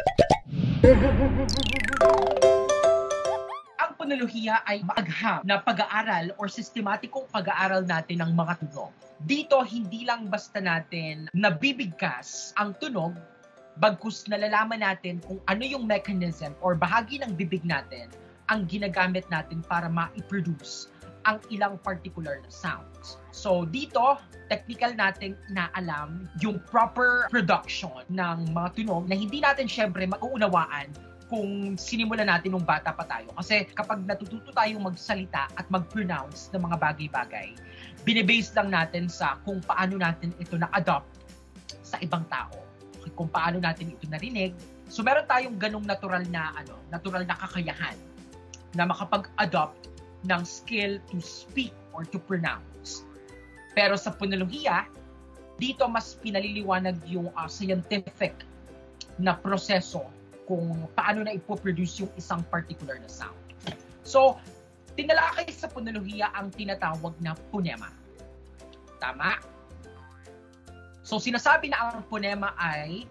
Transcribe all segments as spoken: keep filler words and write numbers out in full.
Ang ponolohiya ay maagham na pag-aaral or sistematikong pag-aaral natin ng mga tunog. Dito, hindi lang basta natin nabibigkas ang tunog, bagkus nalalaman natin kung ano yung mechanism or bahagi ng bibig natin ang ginagamit natin para ma-produce ang ilang particular na sounds. So dito, technical natin inaalam yung proper production ng mga tunog na hindi natin syempre mauunawaan kung sinimulan natin nung bata pa tayo. Kasi kapag natututo tayong magsalita at mag-pronounce ng mga bagay-bagay, binibase lang natin sa kung paano natin ito na-adopt sa ibang tao. Kung paano natin ito narinig. So meron tayong ganong natural na ano, natural na kakayahan na makapag-adopt ng skill to speak or to pronounce. Pero sa ponolohiya, dito mas pinaliliwanag yung uh, scientific na proseso kung paano na ipoproduce yung isang particular na sound. So, tinalakay sa ponolohiya ang tinatawag na phonema. Tama? So, sinasabi na ang phonema ay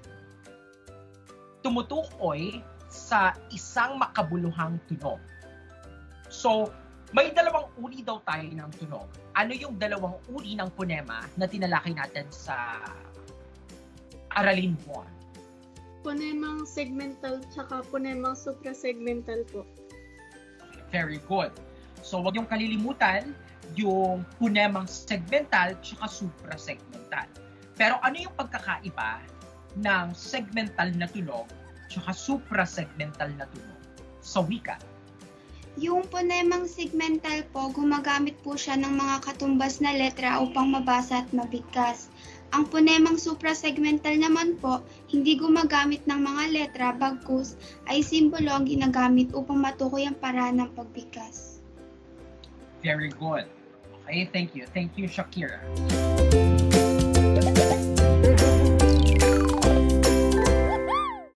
tumutukoy sa isang makabuluhang tunog. So, may dalawang uri daw tayo ng tunog. Ano yung dalawang uri ng phonema na tinalakay natin sa Aralin one? Phonemang segmental tsaka phonemang suprasegmental po. Very good. So, wag yung kalilimutan yung phonemang segmental tsaka suprasegmental. Pero ano yung pagkakaiba ng segmental na tunog tsaka suprasegmental na tunog sa wika? Yung phonemang segmental po, gumagamit po siya ng mga katumbas na letra upang mabasa at mabigkas. Ang phonemang suprasegmental naman po, hindi gumagamit ng mga letra, bagkus ay simbolo ang ginagamit upang matukoy ang paraan ng pagbigkas. Very good. Okay, thank you. Thank you, Shakira.